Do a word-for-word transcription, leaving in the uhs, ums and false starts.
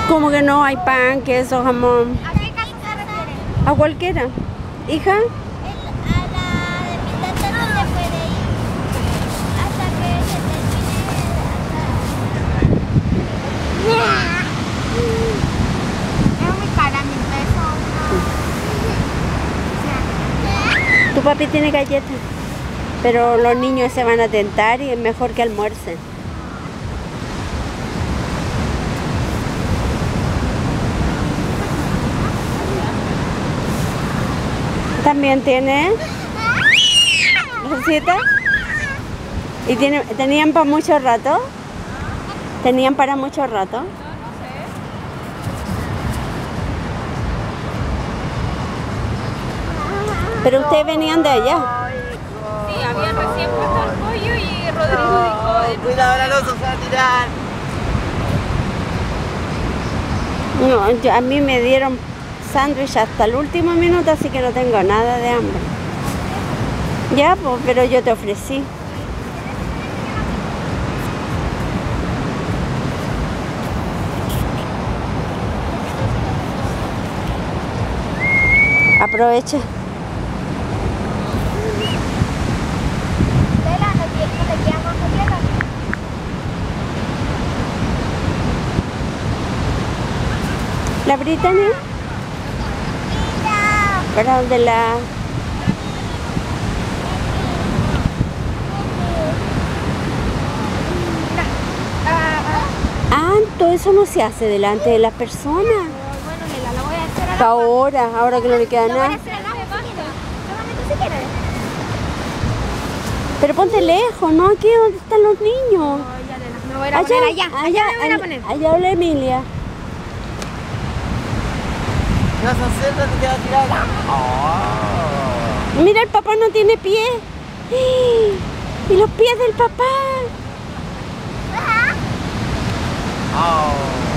Como que no hay pan, queso, jamón. ¿A qué casa se refiere? A cualquiera. Hija, El- a la de mi tata no se puede ir hasta que se termine. Es muy cara, mil pesos. tu papi tiene galletas. Pero los niños se van a tentar y es mejor que almuercen. También tiene receta. ¿Y tiene, tenían para mucho rato? ¿Tenían para mucho rato? Pero ustedes venían de allá. Sí, habían recién puesto el pollo y Rodrigo dijo... de- Cuidado, la losa se va a tirar. No, yo- a mí me dieron sándwich hasta el último minuto, así que no tengo nada de hambre. Ya, pues, pero yo te ofrecí. Aprovecha. Tela, no tiene- no te queda más tierra. ¿La Brittany? ¿Para dónde la...? Ah, todo eso no se hace delante de las personas. Bueno, Lela, lo voy a hacer Hasta ahora, ahora que no le queda Lo voy a nada. hacer abajo si quieres. Solamente si quieres. Pero ponte lejos, ¿no? Aquí donde están los niños. Me voy a ir a poner allá. Allá me voy a ir a allá, poner. allá habla Emilia. ¿Qué vas a hacer? ¿Dónde te vas a tirar? Oh. Mira, el papá no tiene pie. Y los pies del papá. Oh.